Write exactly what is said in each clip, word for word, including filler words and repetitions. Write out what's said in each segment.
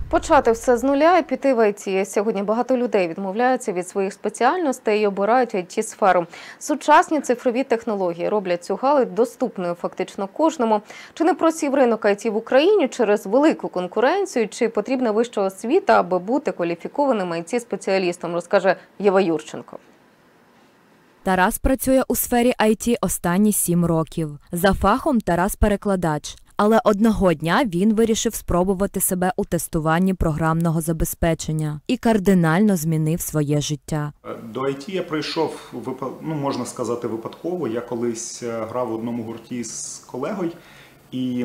Почати все з нуля і піти в ай ті. Сьогодні багато людей відмовляються від своїх спеціальностей і обирають ай ті-сферу. Сучасні цифрові технології роблять цю галузь доступною фактично кожному. Чи не просів ринок ай ті в Україні через велику конкуренцію, чи потрібна вища освіта, аби бути кваліфікованим ай ті-спеціалістом, розкаже Єва Юрченко. Тарас працює у сфері ай ті останні сім років. За фахом Тарас перекладач. Але одного дня він вирішив спробувати себе у тестуванні програмного забезпечення і кардинально змінив своє життя. До ай ті я прийшов, ну, можна сказати, випадково. Я колись грав в одному гурті з колегою, і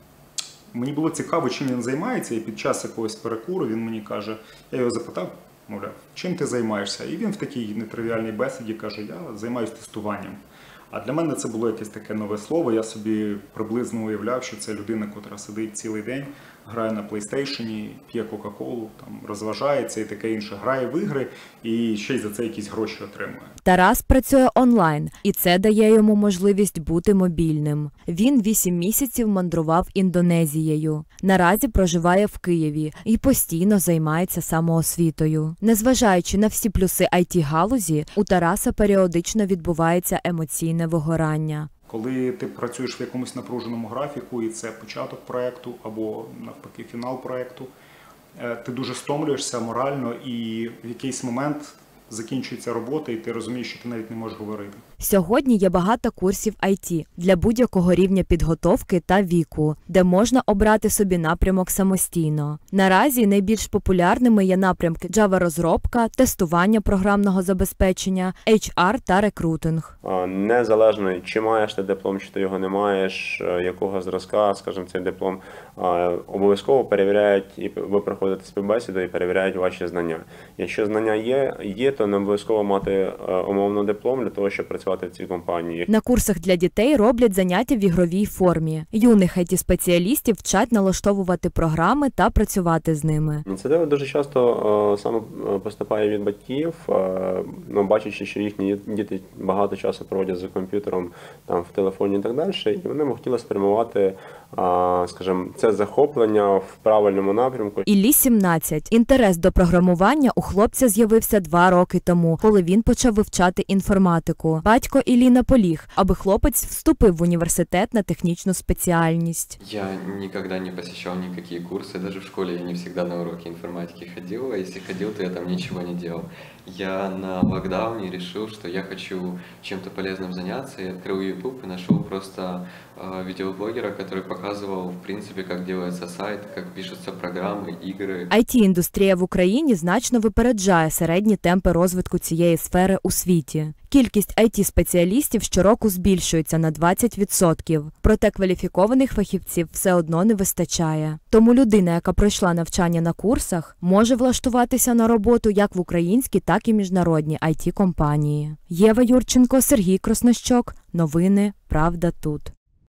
мені було цікаво, чим він займається, і під час якогось перекуру він мені каже, я його запитав, мовляв, чим ти займаєшся? І він в такій нетривіальній бесіді каже, я займаюся тестуванням. А для мене це було якесь таке нове слово, я собі приблизно уявляв, що це людина, яка сидить цілий день, грає на плейстейшені, п'є кока-колу, там, розважається і таке інше, грає в ігри і ще й за це якісь гроші отримує. Тарас працює онлайн, і це дає йому можливість бути мобільним. Він вісім місяців мандрував Індонезією. Наразі проживає в Києві і постійно займається самоосвітою. Незважаючи на всі плюси ай ті-галузі, у Тараса періодично відбувається емоційне вигорання. Коли ти працюєш в якомусь напруженому графіку, і це початок проєкту або, навпаки, фінал проєкту, ти дуже стомлюєшся морально, і в якийсь момент закінчується робота, і ти розумієш, що ти навіть не можеш говорити. Сьогодні є багато курсів ай ті для будь-якого рівня підготовки та віку, де можна обрати собі напрямок самостійно. Наразі найбільш популярними є напрямки Java-розробка, тестування програмного забезпечення, ейч ар та рекрутинг. Незалежно, чи маєш ти диплом, чи ти його не маєш, якого зразка, скажімо, цей диплом, обов'язково перевіряють, і ви проходите співбесіду і перевіряють ваші знання. Якщо знання є, є, то не обов'язково мати умовно диплом для того, щоб працювати в цій компанії. На курсах для дітей роблять заняття в ігровій формі. Юних ай ті-спеціалістів вчать налаштовувати програми та працювати з ними. Ініціатива дуже часто саме поступає від батьків, ну, бачачи, що їхні діти багато часу проводять за комп'ютером, там, в телефоні і так далі, і вони хотіли спрямувати, скажімо, це захоплення в правильному напрямку. Іллі сімнадцять. Інтерес до програмування у хлопця з'явився два роки тому, коли він почав вивчати інформатику. Батько Іллі наполіг, аби хлопець вступив в університет на технічну спеціальність. Я ніколи не посещав ніякі курси, навіть в школі я не завжди на уроки інформатики ходив, а якщо ходив, то я там нічого не робив. Я на локдауне решил, что я хочу чем-то полезным заняться, и открыл YouTube и нашел просто э, видеоблогера, который показывал, в принципе, как делается сайт, как пишутся программы, игры. ай ті-індустрія в Україні значно випереджає середні темпи розвитку цієї сфери у світі. Кількість ай ті-спеціалістів щороку збільшується на двадцять відсотків, проте кваліфікованих фахівців все одно не вистачає. Тому людина, яка пройшла навчання на курсах, може влаштуватися на роботу як в українські, так і міжнародні ай ті-компанії. Єва Юрченко, Сергій Краснощок. Новини «Правда тут».